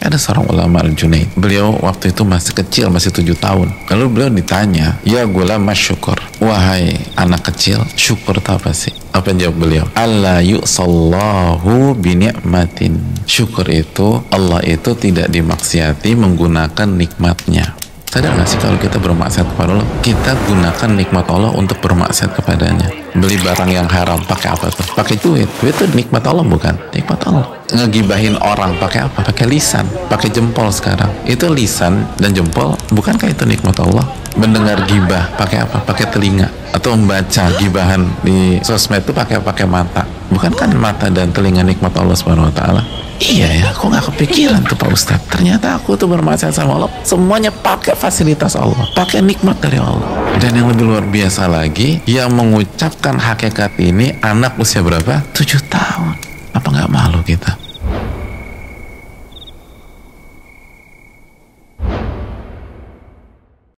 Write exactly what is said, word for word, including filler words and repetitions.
Ada seorang ulama Al-Junaid, beliau waktu itu masih kecil, masih tujuh tahun. Lalu beliau ditanya, ya gulam syukur, wahai anak kecil, syukur itu apa sih? Apa yang jawab beliau? Alla yu'sallahu bini'matin. Syukur itu, Allah itu tidak dimaksiati menggunakan nikmatnya. Sadar gak sih kalau kita bermaksiat kepada Allah, kita gunakan nikmat Allah untuk bermaksiat kepadanya. Beli barang yang haram, pakai apa tuh? Pakai duit. Duit itu nikmat Allah bukan? Nikmat Allah. Ngegibahin orang, pakai apa? Pakai lisan, pakai jempol sekarang. Itu lisan dan jempol, bukankah itu nikmat Allah? Mendengar gibah, pakai apa? Pakai telinga. Atau membaca gibahan di sosmed itu pakai pakai mata. Bukankah mata dan telinga nikmat Allah Subhanahu wa taala? Iya ya, kok nggak kepikiran tuh Pak Ustadz? Ternyata aku tuh bermaksiat sama Allah, semuanya pakai fasilitas Allah, pakai nikmat dari Allah. Dan yang lebih luar biasa lagi, yang mengucapkan hakikat ini anak usia berapa? Tujuh tahun. Apa nggak malu kita?